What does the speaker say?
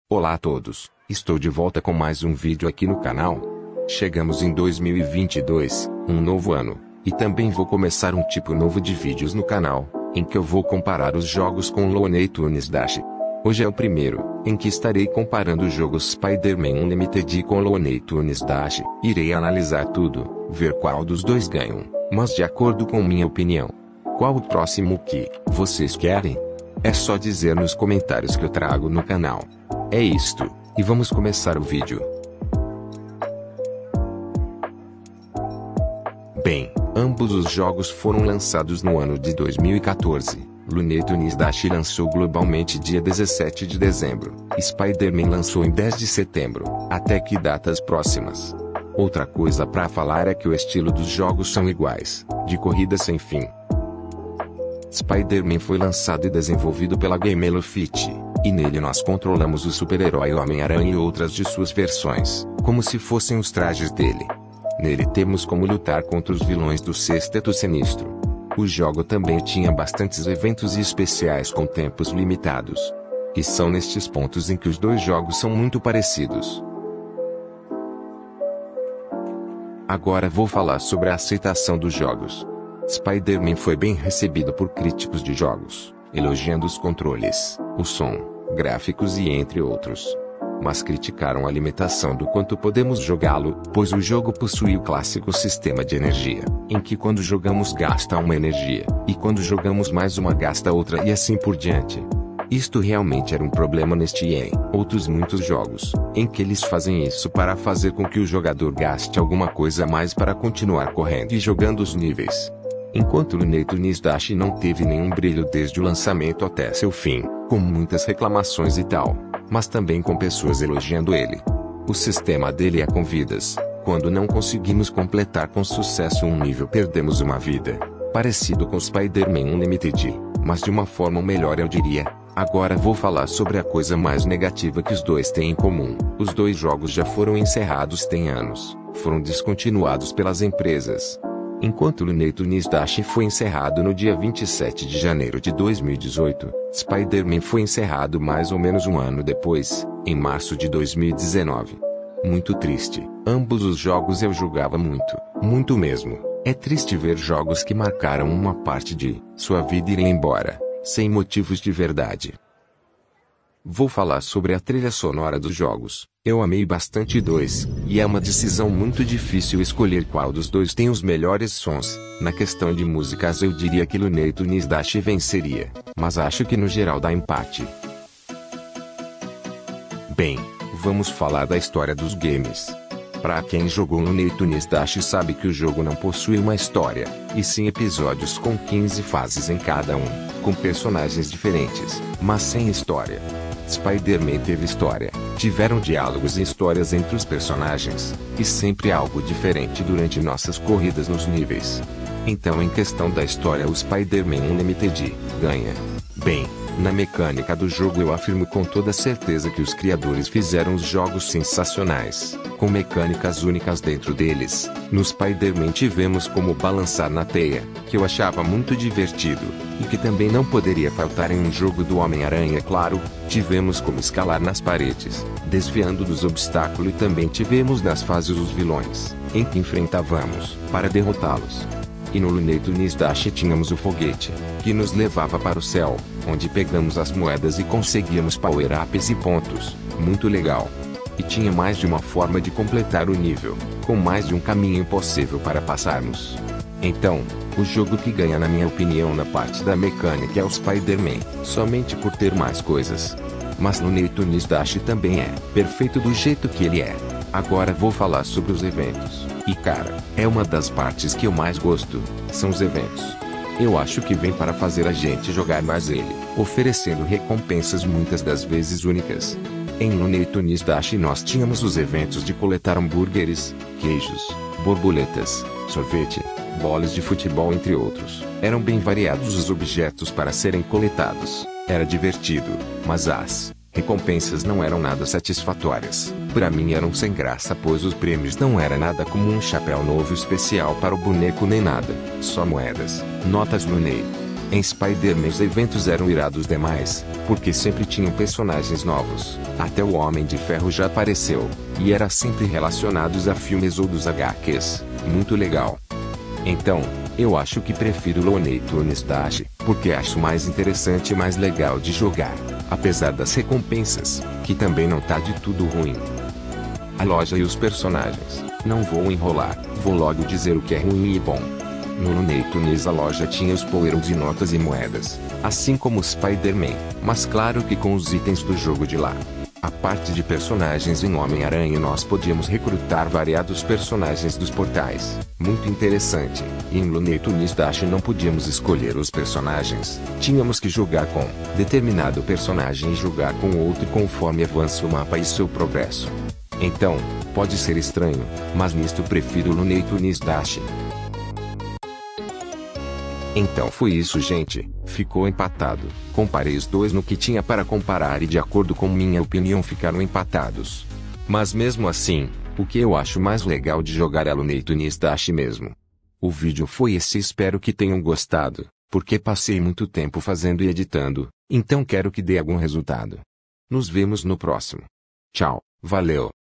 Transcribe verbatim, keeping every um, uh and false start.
Olá a todos, estou de volta com mais um vídeo aqui no canal. Chegamos em dois mil e vinte e dois, um novo ano, e também vou começar um tipo novo de vídeos no canal, em que eu vou comparar os jogos com Looney Tunes Dash. Hoje é o primeiro, em que estarei comparando os jogos Spider-Man Unlimited com Looney Tunes Dash. Irei analisar tudo, ver qual dos dois ganham, mas de acordo com minha opinião. Qual o próximo que vocês querem? É só dizer nos comentários que eu trago no canal. É isto, e vamos começar o vídeo. Bem, ambos os jogos foram lançados no ano de dois mil e quatorze. Looney Tunes Dash lançou globalmente dia dezessete de dezembro. Spider-Man lançou em dez de setembro. Até que datas próximas. Outra coisa pra falar é que o estilo dos jogos são iguais, de corrida sem fim. Spider-Man foi lançado e desenvolvido pela Game Elophyte, e nele nós controlamos o super-herói Homem-Aranha e outras de suas versões, como se fossem os trajes dele. Nele temos como lutar contra os vilões do Sexteto Sinistro. O jogo também tinha bastantes eventos e especiais com tempos limitados. E são nestes pontos em que os dois jogos são muito parecidos. Agora vou falar sobre a aceitação dos jogos. Spider-Man foi bem recebido por críticos de jogos, elogiando os controles, o som, gráficos e entre outros. Mas criticaram a limitação do quanto podemos jogá-lo, pois o jogo possui o clássico sistema de energia, em que quando jogamos gasta uma energia, e quando jogamos mais uma gasta outra e assim por diante. Isto realmente era um problema neste e em outros muitos jogos, em que eles fazem isso para fazer com que o jogador gaste alguma coisa a mais para continuar correndo e jogando os níveis. Enquanto Looney Tunes Dash não teve nenhum brilho desde o lançamento até seu fim, com muitas reclamações e tal, mas também com pessoas elogiando ele. O sistema dele é com vidas. Quando não conseguimos completar com sucesso um nível, perdemos uma vida. Parecido com Spider-Man Unlimited, mas de uma forma melhor, eu diria. Agora vou falar sobre a coisa mais negativa que os dois têm em comum. Os dois jogos já foram encerrados tem anos, foram descontinuados pelas empresas. Enquanto Looney Tunes Dash foi encerrado no dia vinte e sete de janeiro de dois mil e dezoito, Spider-Man foi encerrado mais ou menos um ano depois, em março de dois mil e dezenove. Muito triste. Ambos os jogos eu jogava muito, muito mesmo. É triste ver jogos que marcaram uma parte de sua vida irem embora, sem motivos de verdade. Vou falar sobre a trilha sonora dos jogos. Eu amei bastante dois, e é uma decisão muito difícil escolher qual dos dois tem os melhores sons. Na questão de músicas eu diria que Looney Tunes Dash venceria, mas acho que no geral dá empate. Bem, vamos falar da história dos games. Pra quem jogou Looney Tunes Dash sabe que o jogo não possui uma história, e sim episódios com quinze fases em cada um, com personagens diferentes, mas sem história. Spider-Man teve história, tiveram diálogos e histórias entre os personagens, e sempre algo diferente durante nossas corridas nos níveis. Então em questão da história o Spider-Man Unlimited ganha. Bem, na mecânica do jogo eu afirmo com toda certeza que os criadores fizeram os jogos sensacionais, com mecânicas únicas dentro deles. No Spider-Man tivemos como balançar na teia, que eu achava muito divertido, e que também não poderia faltar em um jogo do Homem-Aranha, claro. Tivemos como escalar nas paredes, desviando dos obstáculos, e também tivemos nas fases os vilões, em que enfrentávamos, para derrotá-los. E no Looney Tunes Dash tínhamos o foguete, que nos levava para o céu, onde pegamos as moedas e conseguíamos power-ups e pontos. Muito legal. E tinha mais de uma forma de completar o nível, com mais de um caminho possível para passarmos. Então, o jogo que ganha na minha opinião na parte da mecânica é o Spider-Man, somente por ter mais coisas. Mas Looney Tunes Dash também é perfeito do jeito que ele é. Agora vou falar sobre os eventos. E cara, é uma das partes que eu mais gosto, são os eventos. Eu acho que vem para fazer a gente jogar mais ele, oferecendo recompensas muitas das vezes únicas. Em Looney Tunes Dash nós tínhamos os eventos de coletar hambúrgueres, queijos, borboletas, sorvete, bolas de futebol entre outros. Eram bem variados os objetos para serem coletados. Era divertido, mas as recompensas não eram nada satisfatórias. Para mim eram sem graça, pois os prêmios não era nada como um chapéu novo especial para o boneco nem nada. Só moedas, notas Looney. Em Spider-Man os eventos eram irados demais, porque sempre tinham personagens novos, até o Homem de Ferro já apareceu, e era sempre relacionados a filmes ou dos H Qs, muito legal. Então, eu acho que prefiro Looney Tunes Dash, porque acho mais interessante e mais legal de jogar, apesar das recompensas, que também não tá de tudo ruim. A loja e os personagens, não vou enrolar, vou logo dizer o que é ruim e bom. No Looney Tunes a loja tinha os power-ups e notas e moedas, assim como o Spider-Man, mas claro que com os itens do jogo de lá. A parte de personagens em Homem-Aranha nós podíamos recrutar variados personagens dos portais, muito interessante, e em Looney Tunes Dash não podíamos escolher os personagens, tínhamos que jogar com determinado personagem e jogar com outro conforme avança o mapa e seu progresso. Então, pode ser estranho, mas nisto prefiro Looney Tunes Dash. Então foi isso, gente, ficou empatado. Comparei os dois no que tinha para comparar e de acordo com minha opinião ficaram empatados. Mas mesmo assim, o que eu acho mais legal de jogar é Looney Tunes Dash mesmo. O vídeo foi esse, espero que tenham gostado, porque passei muito tempo fazendo e editando, então quero que dê algum resultado. Nos vemos no próximo. Tchau, valeu.